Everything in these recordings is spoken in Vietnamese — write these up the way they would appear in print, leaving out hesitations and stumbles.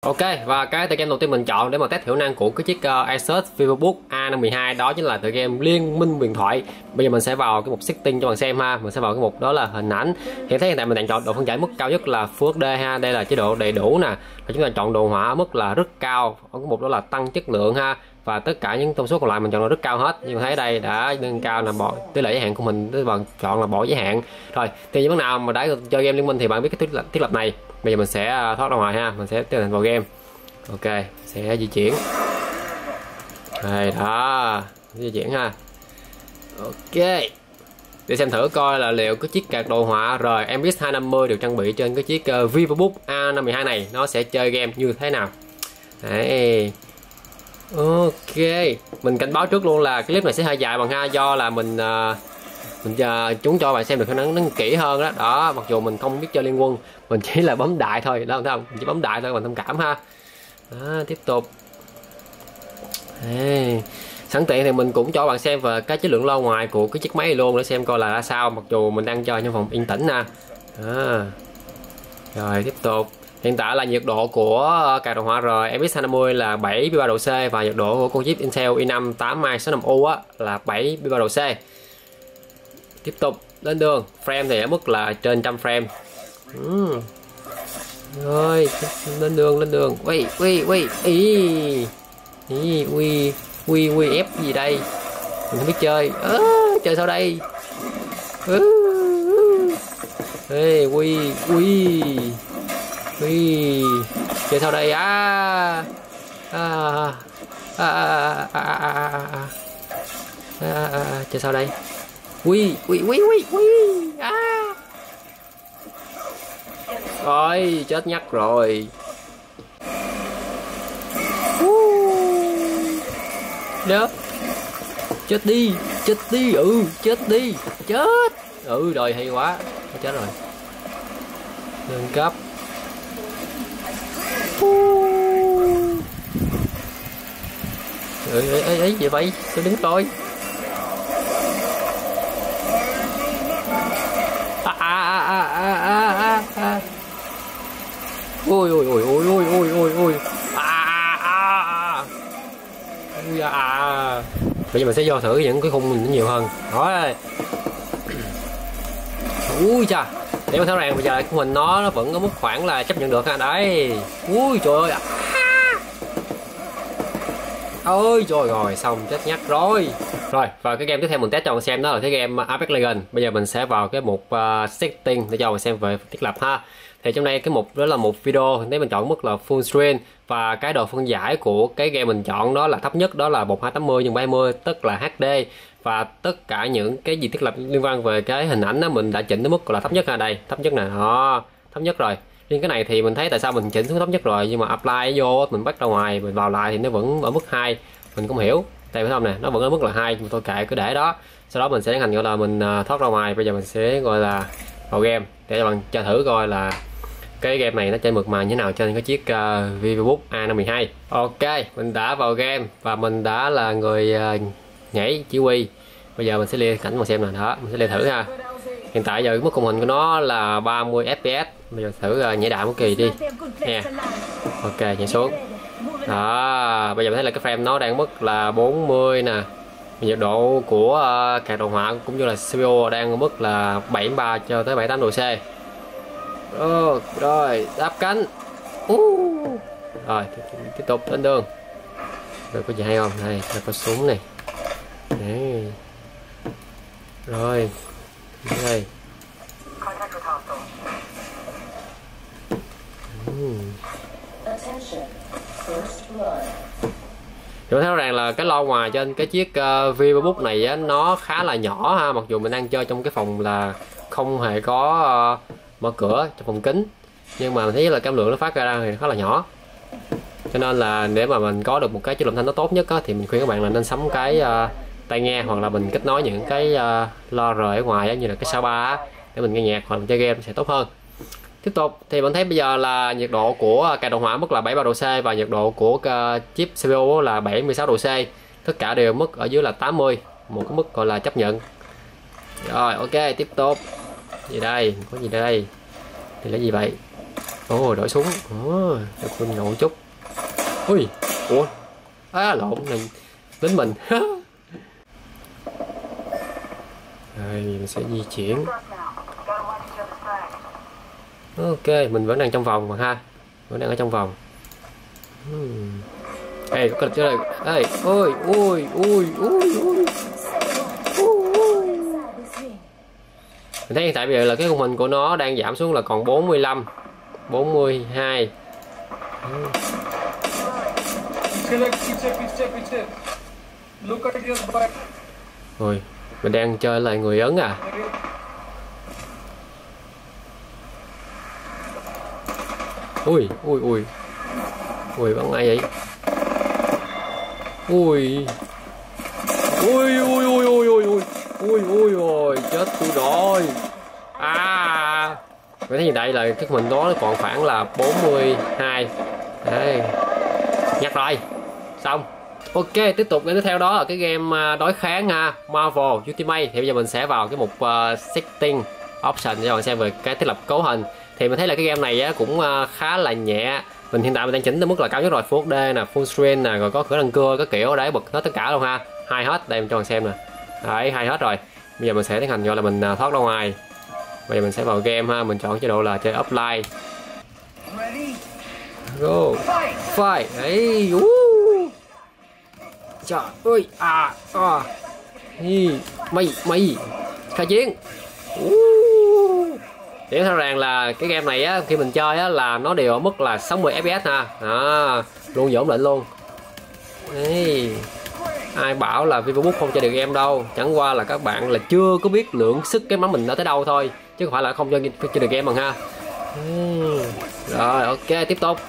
Ok, và cái tựa game đầu tiên mình chọn để mà test hiệu năng của cái chiếc Asus VivoBook A512 đó chính là tựa game Liên Minh Huyền Thoại. Bây giờ mình sẽ vào cái mục setting cho bạn xem ha. Mình sẽ vào cái mục đó là hình ảnh. Hiện tại mình đang chọn độ phân giải mức cao nhất là Full HD ha. Đây là chế độ đầy đủ nè. Và chúng ta chọn đồ họa ở mức là rất cao. Ở cái mục đó là tăng chất lượng ha. Và tất cả những thông số còn lại mình chọn là rất cao hết. Nhưng thấy đây đã nâng cao là bỏ tỷ lệ giới hạn của mình, tức bạn chọn là bỏ giới hạn. Rồi, thì những bạn nào mà đã chơi game Liên Minh thì bạn biết cái thiết lập này. Bây giờ mình sẽ thoát ra ngoài ha, mình sẽ tiến hành vào game. Ok, sẽ di chuyển. Đây đó, di chuyển ha. Ok, để xem thử coi là liệu cái chiếc card đồ họa RMX 250 được trang bị trên cái chiếc VivoBook A512 này nó sẽ chơi game như thế nào. Đấy. Ok, mình cảnh báo trước luôn là cái clip này sẽ hơi dài bằng ha, do là mình chúng cho bạn xem được khả năng nó kỹ hơn đó. Đó, mặc dù mình không biết chơi liên quân, mình chỉ là bấm đại thôi, đó không? Mình chỉ bấm đại thôi, bạn thông cảm ha. Đó, tiếp tục. Đây. Sẵn tiện thì mình cũng cho bạn xem về cái chất lượng lo ngoài của cái chiếc máy này luôn để xem coi là ra sao, mặc dù mình đang chơi trong phòng yên tĩnh nè. Đó. Rồi tiếp tục. Hiện tại là nhiệt độ của card đồ họa RMX 250 là 73 độ C và nhiệt độ của con chip Intel i5 8265U á là 73 độ C. Tiếp tục lên đường, frame thì ở mức là trên 100 frame. Rồi lên đường. Ui ép gì đây, mình không biết chơi. Chơi sao đây? Ê, chơi sao đây? Chơi sao đây? Rồi chết nhắc rồi. Đó. Chết đi. Chết. Rồi hay quá. Chết rồi. Nâng cấp. Ấy gì vậy? Tôi đứng coi. Ôi. Bây giờ mình sẽ vô thử những cái khung mình nhiều hơn. Đó. Ui chà. Để mà thấy rằng bây giờ của mình nó vẫn có mức khoảng là chấp nhận được ha. Đấy. Ui trời ơi. Ôi trời, rồi xong chết nhắc rồi. Rồi, và cái game tiếp theo mình test cho bạn xem đó là cái game Apex Legends. Bây giờ mình sẽ vào cái mục setting để cho bạn xem về thiết lập ha. Thì trong đây cái mục đó là một video, nếu mình chọn mức là full screen và cái độ phân giải của cái game mình chọn đó là thấp nhất, đó là 1280 x 70, tức là HD, và tất cả những cái gì thiết lập liên quan về cái hình ảnh đó mình đã chỉnh tới mức là thấp nhất ha. Đây, thấp nhất nè, đó, thấp nhất rồi. Riêng cái này thì mình thấy tại sao mình chỉnh xuống thấp nhất rồi nhưng mà apply vô mình bắt ra ngoài mình vào lại thì nó vẫn ở mức 2, mình không hiểu tại phải không nè, nó vẫn ở mức là 2 nhưng tôi kệ cứ để đó. Sau đó mình sẽ tiến hành gọi là mình thoát ra ngoài. Bây giờ mình sẽ gọi là vào game để cho bạn cho thử coi là cái game này nó chơi mượt mà như thế nào trên cái chiếc VivoBook A512. Ok, mình đã vào game và mình đã là người nhảy chỉ huy. Bây giờ mình sẽ liệt cảnh mà xem nè, đó mình sẽ liệt thử ha. Hiện tại giờ mức khung hình của nó là 30 fps. Bây giờ thử nhảy đại một kỳ đi nè. Ok, nhảy xuống đó. Bây giờ mình thấy là cái frame nó đang mức là 40 nè. Nhiệt độ của card đồ họa cũng như là CPU đang ở mức là 73 cho tới 78 độ C. Rồi đáp cánh. Rồi tiếp tục lên đường. Rồi có gì hay không? Đây là có súng này. Đấy. Rồi đây. Chúng thấy rằng là cái lo ngoài trên cái chiếc VivoBook này á, nó khá là nhỏ ha, mặc dù mình đang chơi trong cái phòng là không hề có mở cửa trong phòng kính, nhưng mà mình thấy là cái âm lượng nó phát ra thì khá là nhỏ, cho nên là để mà mình có được một cái chất lượng thanh nó tốt nhất á, thì mình khuyên các bạn là nên sắm cái tai nghe hoặc là mình kết nối những cái lo rời ở ngoài á, như là cái soundbar để mình nghe nhạc hoặc mình chơi game sẽ tốt hơn. Tiếp tục thì mình thấy bây giờ là nhiệt độ của card đồ họa mức là 73 độ C và nhiệt độ của chip CPU là 76 độ C, tất cả đều mức ở dưới là 80, một cái mức gọi là chấp nhận. Rồi ok, tiếp tục. Gì đây, có gì đây, thì là gì vậy? Ồ, đổi súng. Để quân ngộ chút. Ui, ủa, lộn này lính mình. Rồi mình sẽ di chuyển. Ok, mình vẫn đang trong vòng mà ha, vẫn đang ở trong vòng. Ê, có chơi đây. Ê, ôi. Mình thấy hiện tại bây giờ là cái khung hình của nó đang giảm xuống là còn 45, 42. Rồi, mình đang chơi lại người Ấn à. Ui, bắn ai vậy? Ui, chết tôi rồi. Mình thấy hiện tại là cái mình đó còn khoảng là 42. Đấy, nhặt rồi, xong. Ok, tiếp tục tiếp theo đó là cái game đối kháng ha, Marvel Ultimate. Thì bây giờ mình sẽ vào cái mục setting option cho bạn xem về cái thiết lập cấu hình. Thì mình thấy là cái game này cũng khá là nhẹ. Mình hiện tại mình đang chỉnh tới mức là cao nhất rồi, Full HD nè, full screen nè, rồi có cửa răng cưa các kiểu để bật hết tất cả luôn ha. Hai hết, đây mình cho bạn xem nè. Đấy, hai hết rồi. Bây giờ mình sẽ tiến hành gọi là mình thoát ra ngoài. Bây giờ mình sẽ vào game ha, mình chọn chế độ là chơi offline. Go, fight. Đấy, trời ơi, mày khai chiến. Điểm rõ ràng là cái game này á, khi mình chơi á là nó đều ở mức là 60 fps ha. Luôn ổn định luôn. Đấy, ai bảo là VivoBook không chơi được game đâu, chẳng qua là các bạn là chưa có biết lượng sức cái máy mình đã tới đâu thôi, chứ không phải là không chơi được game bằng ha. Rồi, ok, tiếp tục.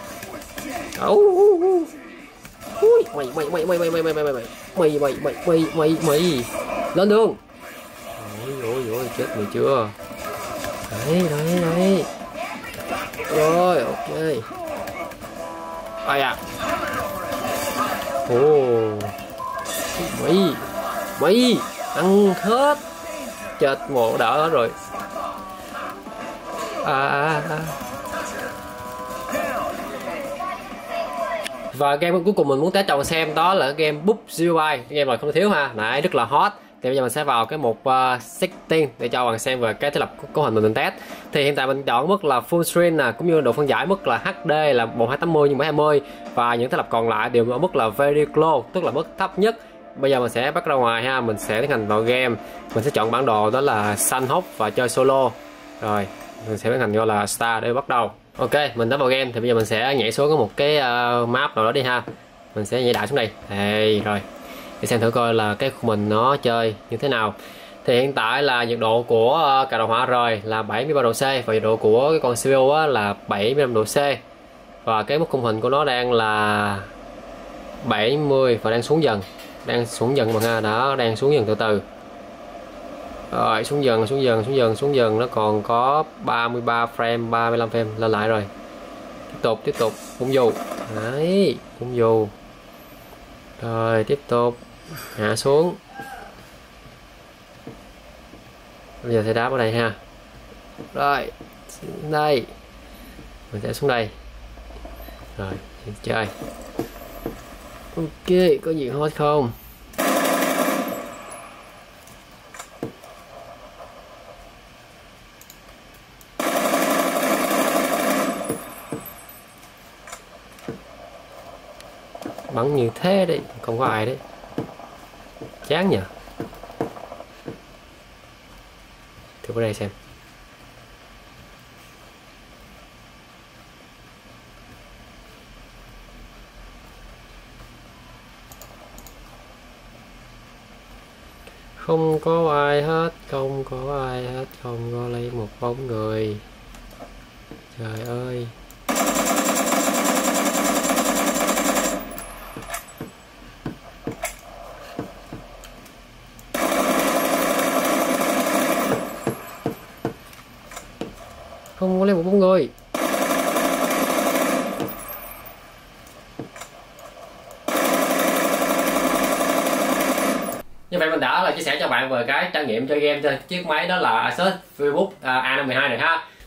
Mày lên đường. Ôi chết mày chưa. Đấy. Rồi, ok. Ai à. Mày ăn hết. Chết, một đỡ hết rồi. Và game cuối cùng mình muốn test cho bạn xem đó là game Book Zero. Game này không thiếu ha, nãy rất là hot. Thì bây giờ mình sẽ vào cái mục setting để cho bạn xem về cái thiết lập cấu hình mình test. Thì hiện tại mình chọn mức là full screen nè, cũng như độ phân giải mức là HD là 1280 x 720, và những thiết lập còn lại đều ở mức là very close, tức là mức thấp nhất. Bây giờ mình sẽ bắt ra ngoài ha, mình sẽ tiến hành vào game. Mình sẽ chọn bản đồ đó là Sunhawk và chơi solo. Rồi, mình sẽ tiến hành gọi là start để bắt đầu. Ok, mình đã vào game thì bây giờ mình sẽ nhảy xuống có một cái map nào đó đi ha. Mình sẽ nhảy đại xuống đây. Đây, rồi. Để xem thử coi là cái của mình nó chơi như thế nào. Thì hiện tại là nhiệt độ của cả đồ họa rời là 73 độ C, và nhiệt độ của cái con CPU là 75 độ C. Và cái mức khung hình của nó đang là 70 và đang xuống dần. Đang xuống dần mà ha, đó, đang xuống dần từ từ. Rồi, xuống dần, nó còn có 33 frame, 35 frame, lên lại rồi. Tiếp tục, bung dù. Đấy, bung dù. Rồi, tiếp tục hạ xuống. Bây giờ sẽ đáp ở đây ha. Rồi, đây. Mình sẽ xuống đây. Rồi, chơi. Ok, có gì hot không? Bắn như thế đấy, không có ai đấy. Chán nhờ. Thử vào đây xem. Không có ai hết, không có lấy một bóng người. Trời ơi. Không có lấy một bóng người. Như vậy mình đã chia sẻ cho bạn về cái trải nghiệm chơi game trên chiếc máy đó là Asus VivoBook A52 này ha.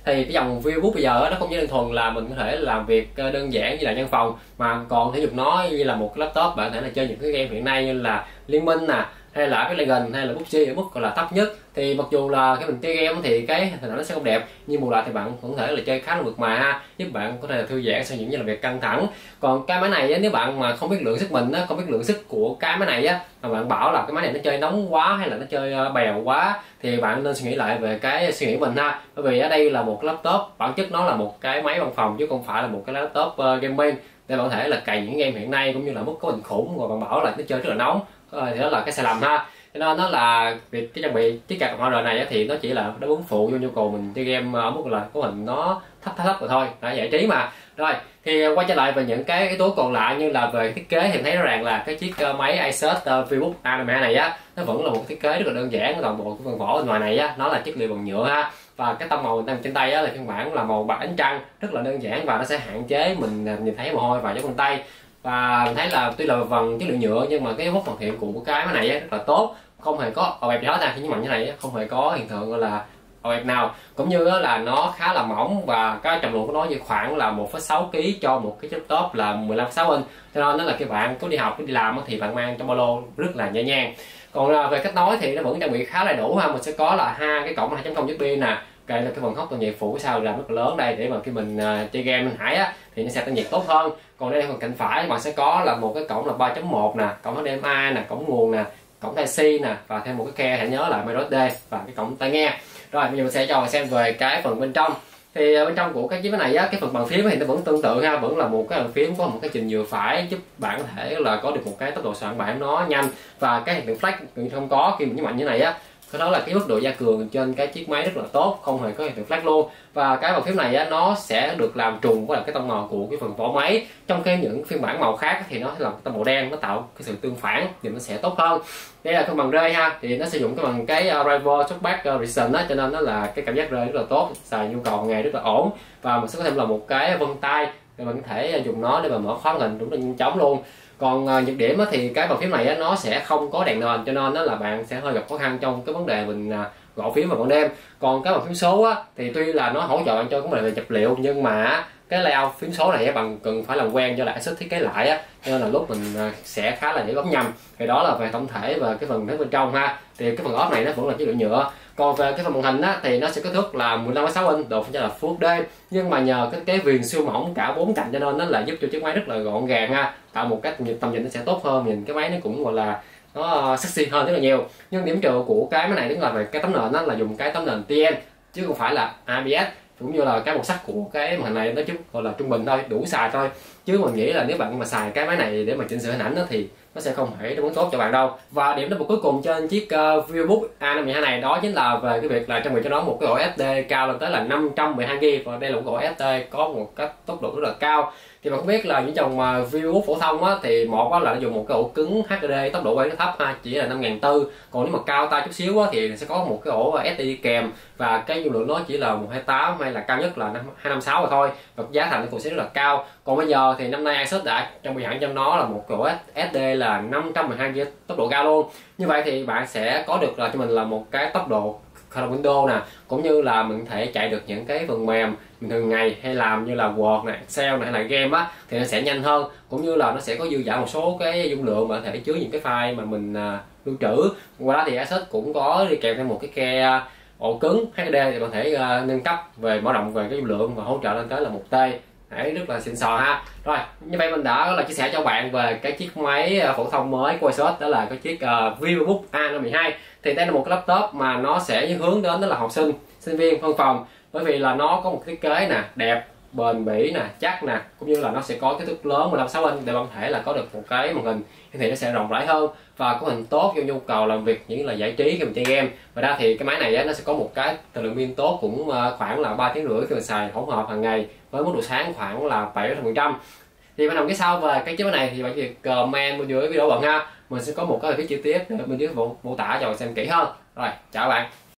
Thì cái dòng VivoBook bây giờ nó không chỉ đơn thuần là mình có thể làm việc đơn giản như là văn phòng, mà còn thể dục nó như là một cái laptop. Bạn có thể là chơi những cái game hiện nay như là Liên Minh nè, hay là Apex Legends, hay là PUBG ở mức gọi là thấp nhất. Thì mặc dù là cái mình chơi game thì cái hình ảnh nó sẽ không đẹp, nhưng bù lại thì bạn cũng có thể là chơi khá là mượt mà ha, giúp bạn có thể là thư giãn sau những làm việc căng thẳng. Còn cái máy này á, nếu bạn mà không biết lượng sức mình á, không biết lượng sức của cái máy này á, mà bạn bảo là cái máy này nó chơi nóng quá hay là nó chơi bèo quá, thì bạn nên suy nghĩ lại về cái suy nghĩ của mình ha. Bởi vì ở đây là một laptop, bản chất nó là một cái máy văn phòng chứ không phải là một cái laptop gaming để bạn có thể là cày những game hiện nay cũng như là mức cấu hình khủng, rồi bạn bảo là nó chơi rất là nóng, thì đó là cái sai lầm ha. Cho nên nó là việc cái trang bị chiếc card cộng HR này thì nó chỉ là đáp ứng phụ vô nhu cầu mình chơi game ở mức là cấu hình nó thấp rồi thôi, đã giải trí mà. Rồi thì quay trở lại về những cái yếu tố còn lại như là về thiết kế, thì thấy rõ ràng là cái chiếc máy Asus VivoBook A52 này á, nó vẫn là một thiết kế rất là đơn giản. Toàn bộ cái phần vỏ bên ngoài này á, nó là chất liệu bằng nhựa ha, và cái tông màu mình đang trên tay á là phiên bản là màu bạc ánh trăng, rất là đơn giản và nó sẽ hạn chế mình nhìn thấy mồ hôi và dấu vân tay. Và mình thấy là tuy là bằng chất liệu nhựa nhưng mà cái mốc hoàn thiện của cái máy này á, rất là tốt, không hề có ò ẹp gì hết nha. Nhưng mà như này không hề có hiện tượng gọi là ò ẹp nào, cũng như là nó khá là mỏng và cái trọng lượng của nó như khoảng là 1,6 kg cho một cái laptop là 15,6 inch, cho nên nó là cái bạn có đi học có đi làm thì bạn mang trong ba lô rất là nhẹ nhàng. Còn về kết nối thì nó vẫn trang bị khá là đủ ha, mình sẽ có là hai cái cổng 2.0 USB nè, cái là cái phần hốc tản nhiệt phủ sau làm rất là lớn đây để mà khi mình chơi game mình hải á thì nó sẽ tản nhiệt tốt hơn. Còn đây phần cạnh phải bạn sẽ có là một cái cổng là 3.1 nè, cổng HDMI nè, cổng nguồn nè, cổng Type-C nè, và thêm một cái khe hãy nhớ là microSD và cái cổng tai nghe. Rồi bây giờ mình sẽ cho xem về cái phần bên trong. Thì bên trong của cái chiếc này á, cái phần bàn phím thì nó vẫn tương tự ha, vẫn là một cái bàn phím có một cái trình vừa phải giúp bạn có thể là có được một cái tốc độ soạn bản nó nhanh, và cái hiện tượng flash gần như không có khi mình nhấn mạnh như này á. Cái đó là cái mức độ gia cường trên cái chiếc máy rất là tốt, không hề có hiện tượng flash luôn. Và cái bàn phím này á, nó sẽ được làm trùng với cái tông màu của cái phần vỏ máy, trong khi những phiên bản màu khác thì nó sẽ làm tông màu đen, nó tạo cái sự tương phản thì nó sẽ tốt hơn. Đây là cái bằng rơi ha, thì nó sử dụng cái bằng cái Rival Shockback Resistance á, cho nên nó là cái cảm giác rơi rất là tốt, xài nhu cầu ngày rất là ổn. Và mình sẽ có thêm là một cái vân tay để mình có thể dùng nó để mà mở khóa màn hình rất là nhanh chóng luôn. Còn nhược điểm thì cái bàn phím này nó sẽ không có đèn nền, cho nên là bạn sẽ hơi gặp khó khăn trong cái vấn đề mình gõ phím vào ban đêm. Còn cái bàn phím số thì tuy là nó hỗ trợ bạn cho cái vấn đề về nhập liệu, nhưng mà cái layout phím số này bạn cần phải làm quen do lại Asus thiết kế lại cho nên là lúc mình sẽ khá là dễ bấm nhầm. Thì đó là về tổng thể và cái phần bên trong ha. Thì cái phần ốp này nó vẫn là chất liệu nhựa. Còn về cái phần màn hình thì nó sẽ kích thước là 15,6 inch, độ phân giải là Full HD, nhưng mà nhờ cái viền siêu mỏng cả 4 cạnh cho nên nó là giúp cho chiếc máy rất là gọn gàng ha, tạo một cái tầm nhìn nó sẽ tốt hơn, nhìn cái máy nó cũng gọi là nó sexy hơn rất là nhiều. Nhưng điểm trừ của cái máy này đúng là về cái tấm nền là dùng cái tấm nền TN chứ không phải là ABS, cũng như là cái màu sắc của cái màn hình này nó chút gọi là trung bình thôi, đủ xài thôi. Chứ mình nghĩ là nếu bạn mà xài cái máy này để mà chỉnh sửa hình ảnh thì nó sẽ không thể đáp ứng tốt cho bạn đâu. Và điểm nổi bật cuối cùng trên chiếc VivoBook A52 này đó chính là về cái việc là trang bị cho nó một cái ổ SSD cao lên tới là 512GB, và đây là một ổ SSD có một cái tốc độ rất là cao. Thì bạn không biết là những dòng VivoBook phổ thông thì một là nó dùng một cái ổ cứng HDD tốc độ quay nó thấp ha, chỉ là 5400, còn nếu mà cao tay chút xíu thì sẽ có một cái ổ SSD kèm, và cái dung lượng nó chỉ là 128 hay là cao nhất là 256 rồi thôi, và giá thành cũng sẽ rất là cao. Còn bây giờ thì năm nay Asus đã trang bị hẳn cho nó là một cái ổ SSD là 512GB tốc độ cao luôn. Như vậy thì bạn sẽ có được là cho mình là một cái tốc độ khởi động Windows nè, cũng như là mình có thể chạy được những cái phần mềm mình thường ngày hay làm như là Word này, Excel này, hay là game thì nó sẽ nhanh hơn, cũng như là nó sẽ có dư dả một số cái dung lượng mà có thể chứa những cái file mà mình lưu trữ. Ngoài đó thì Asus cũng có đi kèm thêm một cái khe ổ cứng HDD để bạn thể nâng cấp về mở rộng về cái dung lượng và hỗ trợ lên tới là 1T. Đấy, rất là xịn sò ha. Rồi, như vậy mình đã là chia sẻ cho bạn về cái chiếc máy phổ thông mới của Asus, đó là cái chiếc VivoBook A52. Thì đây là một cái laptop mà nó sẽ hướng đến đó là học sinh, sinh viên, văn phòng, bởi vì là nó có một thiết kế nè, đẹp, bền bỉ nè, chắc nè, cũng như là nó sẽ có kích thước lớn 15,6 inch để bạn thể là có được một cái màn hình thì nó sẽ rộng rãi hơn và có hình tốt cho nhu cầu làm việc những là giải trí khi mình chơi game. Và ra thì cái máy này nó sẽ có một cái thời lượng pin tốt, cũng khoảng là 3,5 tiếng khi mình xài hỗn hợp hàng ngày với mức độ sáng khoảng là 7%. Thì bạn nằm cái sau về cái chiếc máy này thì bạn chỉ comment bên dưới video bạn ha, mình sẽ có một cái video chi tiết bên dưới mô tả cho bạn xem kỹ hơn. Rồi, chào bạn.